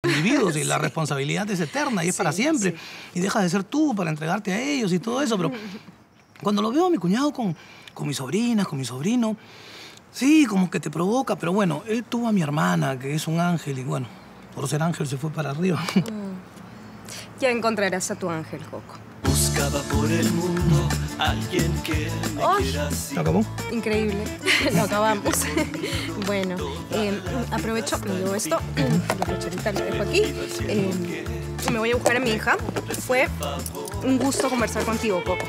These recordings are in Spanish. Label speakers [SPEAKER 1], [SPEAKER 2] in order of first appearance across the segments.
[SPEAKER 1] individuos y la responsabilidad es eterna y es para siempre. Y dejas de ser tú para entregarte a ellos y todo eso. Pero cuando lo veo a mi cuñado con mis sobrinas, con mi sobrino, sí, como que te provoca. Pero bueno, él tuvo a mi hermana, que es un ángel, y bueno, por ser ángel se fue para arriba.
[SPEAKER 2] Ya encontrarás a tu ángel, Coco.
[SPEAKER 3] Buscaba por el mundo alguien que me quiera así.
[SPEAKER 1] ¿Se acabó?
[SPEAKER 2] Increíble. Lo acabamos. Bueno, aprovecho, me llevo esto. La cucharita la dejo aquí. Me voy a buscar a mi hija. Fue un gusto conversar contigo, Coco.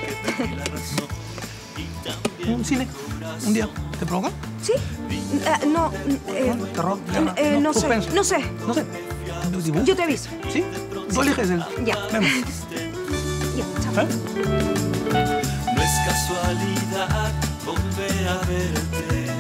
[SPEAKER 1] Un cine, un día. ¿Te provoca?
[SPEAKER 2] ¿Sí? No.
[SPEAKER 1] ¿Terror?
[SPEAKER 2] No sé.
[SPEAKER 1] Suspenso.
[SPEAKER 2] No sé.
[SPEAKER 1] No sé.
[SPEAKER 2] Yo te aviso.
[SPEAKER 1] ¿Sí? Tú eliges el...
[SPEAKER 2] Ya.
[SPEAKER 1] Vemos.
[SPEAKER 2] Ya, chao.
[SPEAKER 3] No es casualidad volver a verte.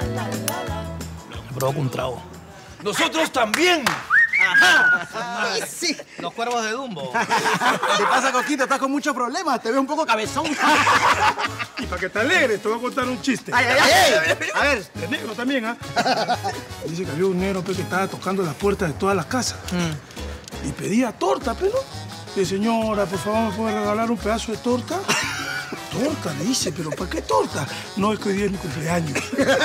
[SPEAKER 1] Me provoca un trago.
[SPEAKER 4] ¡Nosotros también!
[SPEAKER 1] ¡Ajá! Sí. Los cuervos de Dumbo.
[SPEAKER 5] ¿Qué pasa, Coquito? Estás con muchos problemas. Te veo un poco cabezón.
[SPEAKER 4] Y para que te alegres, te voy a contar un chiste.
[SPEAKER 5] Ay, ay, ay.
[SPEAKER 4] A ver, de negro también, ¿ah? Dice que había un negro que estaba tocando las puertas de todas las casas. Y pedía torta, pero. Dice, señora, por favor, ¿me puede regalar un pedazo de torta? Torta, le dice, pero ¿para qué torta? No, es que hoy día es mi cumpleaños.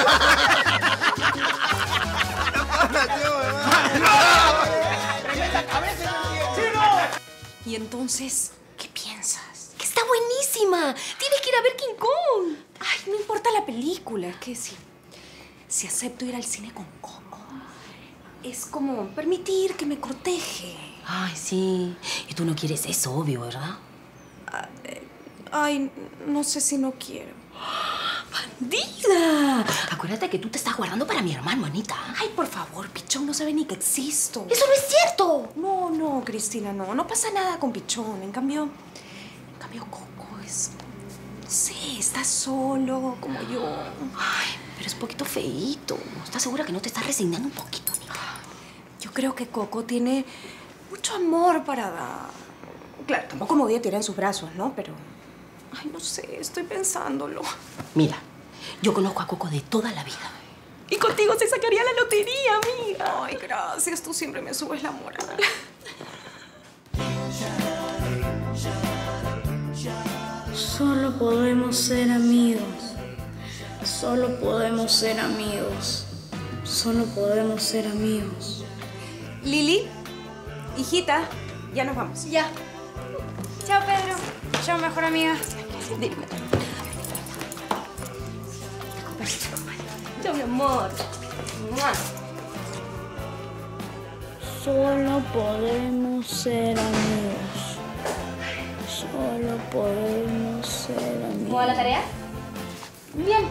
[SPEAKER 2] Y entonces, ¿qué piensas?
[SPEAKER 6] ¡Que está buenísima! Tienes que ir a ver King Kong.
[SPEAKER 2] Ay, no importa la película. Es que si acepto ir al cine con Coco, es como permitir que me corteje.
[SPEAKER 6] Ay, sí. Y tú no quieres eso, obvio, ¿verdad?
[SPEAKER 2] Ay, no sé si no quiero.
[SPEAKER 6] ¡Bandida! Acuérdate que tú te estás guardando para mi hermano, Anita.
[SPEAKER 2] Ay, por favor, Pichón no sabe ni que existo.
[SPEAKER 6] ¡Eso no es cierto!
[SPEAKER 2] No, Cristina, no. No pasa nada con Pichón. En cambio, Coco es... No sé, está solo, como yo.
[SPEAKER 6] Ay, pero es un poquito feíto. ¿Estás segura que no te estás resignando un poquito, Anita?
[SPEAKER 2] Yo creo que Coco tiene mucho amor para dar. Claro, tampoco me voy a tirar en sus brazos, ¿no? Pero... Ay, no sé, estoy pensándolo.
[SPEAKER 6] Mira, yo conozco a Coco de toda la vida.
[SPEAKER 2] Y contigo se sacaría la lotería, amiga. Ay, gracias. Tú siempre me subes la moral.
[SPEAKER 7] Solo podemos ser amigos. Solo podemos ser amigos. Solo podemos ser amigos.
[SPEAKER 2] Lili, hijita, ya nos vamos.
[SPEAKER 7] Ya. Chao, Pedro. Chao, mejor amiga.
[SPEAKER 2] Chao, mi amor.
[SPEAKER 7] Solo podemos ser amigos. Solo podemos ser amigos.
[SPEAKER 6] ¿Cómo va la tarea?
[SPEAKER 7] Bien.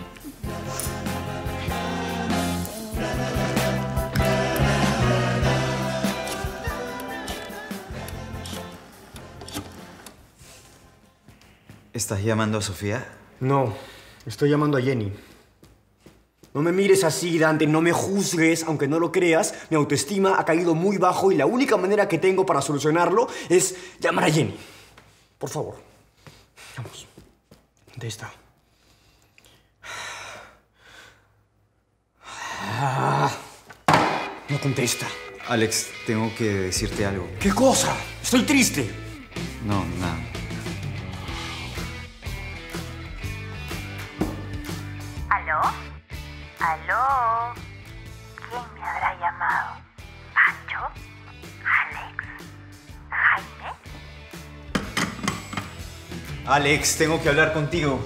[SPEAKER 8] ¿Estás llamando a Sofía?
[SPEAKER 5] No, estoy llamando a Jenny. No me mires así, Dante, no me juzgues, aunque no lo creas. Mi autoestima ha caído muy bajo y la única manera que tengo para solucionarlo es llamar a Jenny. Por favor. Vamos. ¿Dónde está? No contesta.
[SPEAKER 8] Alex, tengo que decirte algo.
[SPEAKER 5] ¿Qué cosa? Estoy triste.
[SPEAKER 8] No, nada.
[SPEAKER 9] ¿Aló? ¿Aló? ¿Quién me habrá llamado? ¿Pancho? ¿Alex? ¿Jaime?
[SPEAKER 8] Alex, tengo que hablar contigo.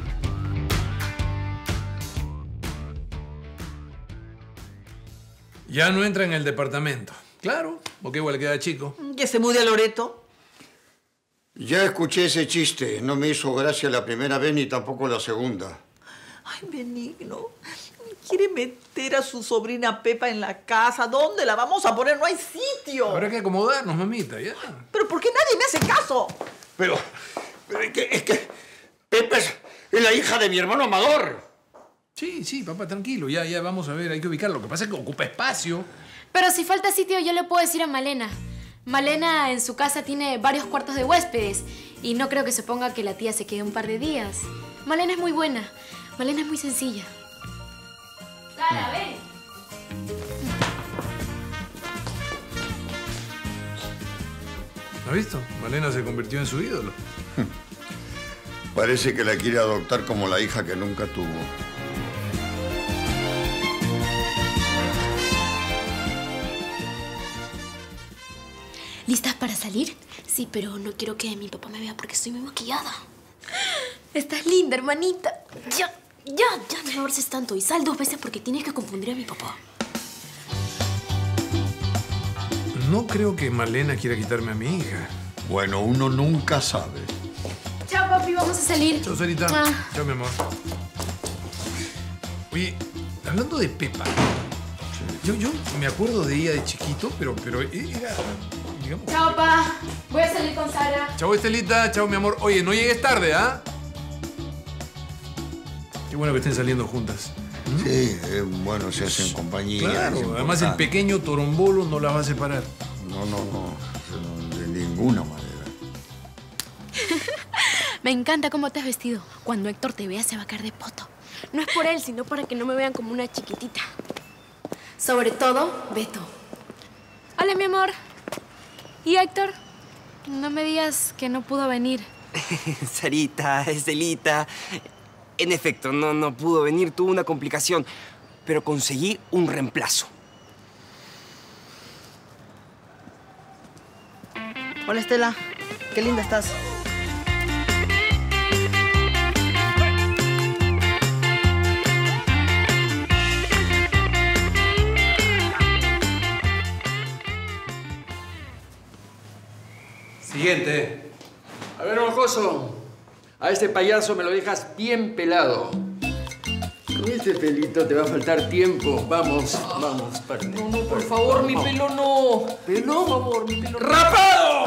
[SPEAKER 10] Ya no entra en el departamento. Claro, porque igual queda chico.
[SPEAKER 11] Que se mude a Loreto.
[SPEAKER 12] Ya escuché ese chiste. No me hizo gracia la primera vez ni tampoco la segunda.
[SPEAKER 11] Ay, Benigno. Quiere meter a su sobrina Pepa en la casa. ¿Dónde la vamos a poner? No hay sitio.
[SPEAKER 10] Habrá que acomodarnos, mamita, ya.
[SPEAKER 11] ¿Pero por qué nadie me hace caso?
[SPEAKER 12] Pero es que Pepa es la hija de mi hermano Amador.
[SPEAKER 10] Sí, papá, tranquilo. Ya vamos a ver, hay que ubicarlo. Lo que pasa es que ocupa espacio.
[SPEAKER 13] Pero si falta sitio, yo le puedo decir a Malena. Malena en su casa tiene varios cuartos de huéspedes y no creo que se ponga que la tía se quede un par de días. Malena es muy buena. Malena es muy sencilla. Sara, ven.
[SPEAKER 10] ¿Has visto? Malena se convirtió en su ídolo.
[SPEAKER 12] Parece que la quiere adoptar como la hija que nunca tuvo.
[SPEAKER 13] ¿Listas para salir? Sí, pero no quiero que mi papá me vea porque estoy muy maquillada. Estás linda, hermanita. Ya, no me abraces tanto. Y sal 2 veces porque tienes que confundir a mi papá.
[SPEAKER 10] No creo que Malena quiera quitarme a mi hija.
[SPEAKER 12] Bueno, uno nunca sabe.
[SPEAKER 13] Chao, papi, vamos a salir.
[SPEAKER 10] Chao, Sarita. Chao, mi amor. Oye, hablando de Pepa, yo me acuerdo de ella de chiquito, pero era, digamos...
[SPEAKER 13] Chao, pa. Voy a salir con Sara.
[SPEAKER 10] Chao, Estelita. Chao, mi amor. Oye, no llegues tarde, ¿ah? Qué bueno que estén saliendo juntas.
[SPEAKER 12] Sí, bueno, se hacen compañía.
[SPEAKER 10] Claro, además el pequeño torombolo no las va a separar.
[SPEAKER 12] No, de ninguna manera.
[SPEAKER 13] Me encanta cómo te has vestido. Cuando Héctor te vea se va a caer de poto. No es por él, sino para que no me vean como una chiquitita. Sobre todo, Beto. Hola, mi amor. ¿Y Héctor? No me digas que no pudo venir.
[SPEAKER 14] Sarita, Estelita... En efecto, no pudo venir, tuvo una complicación, pero conseguí un reemplazo.
[SPEAKER 15] Hola, Estela. Qué linda estás.
[SPEAKER 16] Siguiente. A ver, mojoso. A este payaso me lo dejas bien pelado. Con este pelito te va a faltar tiempo. Vamos, parte.
[SPEAKER 14] No, por favor, mi pelo no.
[SPEAKER 16] ¿Pelo?
[SPEAKER 14] Por favor, mi pelo no.
[SPEAKER 16] ¡Rapado!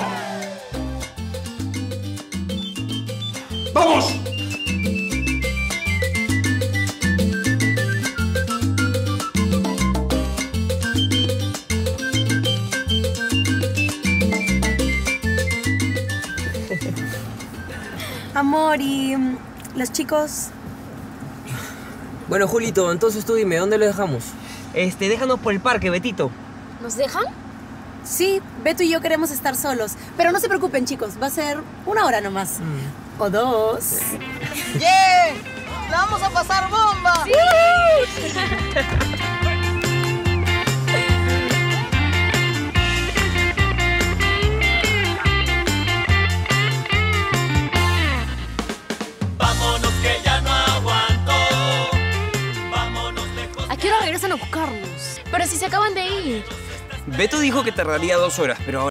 [SPEAKER 16] ¡Vamos!
[SPEAKER 2] Amor, ¿y los chicos?
[SPEAKER 14] Bueno, Julito, entonces tú dime, ¿dónde lo dejamos? Déjanos por el parque, Betito.
[SPEAKER 13] ¿Nos dejan?
[SPEAKER 2] Sí, Beto y yo queremos estar solos. Pero no se preocupen, chicos. Va a ser 1 hora nomás. O 2.
[SPEAKER 15] ¡Yeah! ¡La vamos a pasar bomba!
[SPEAKER 13] ¡Sí!
[SPEAKER 3] Vámonos que ya no aguanto. Vámonos lejos.
[SPEAKER 13] ¿A qué hora regresan a buscarnos? Pero si se acaban de ir.
[SPEAKER 14] Beto dijo que tardaría 2 horas, pero